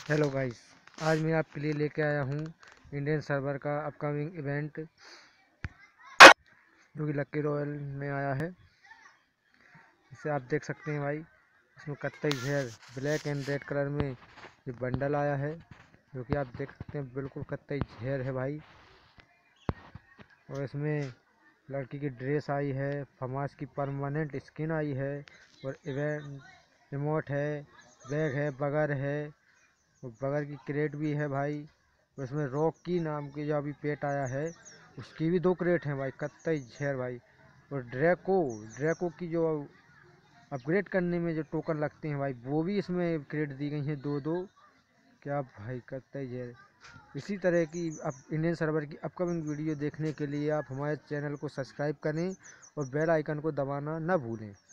Hello guys, आज मैं आपके लिए लेके आया हूँ इंडियन सर्वर का अपकमिंग इवेंट जो कि लक्की रॉयल में आया है। इसे आप देख सकते हैं भाई। इसमें कत्तई घेर ब्लैक एंड रेड कलर में ये बंडल आया है जो कि आप देख सकते हैं, बिल्कुल कत्तई घेर है भाई। और इसमें लड़की की ड्रेस आई है, फमास की परमानेंट स्किन आई है और इवेंट इमोट है, बैग है, बगर है और बगर की क्रेट भी है भाई। उसमें रॉकी नाम की जो अभी पेट आया है उसकी भी 2 क्रेट हैं भाई, कत्तई झेर भाई। और ड्रैको की जो अपग्रेड करने में जो टोकन लगते हैं भाई, वो भी इसमें क्रेट दी गई हैं 2-2। क्या भाई, कत्तई झेर। इसी तरह की अब इंडियन सर्वर की अपकमिंग वीडियो देखने के लिए आप हमारे चैनल को सब्सक्राइब करें और बेल आइकन को दबाना न भूलें।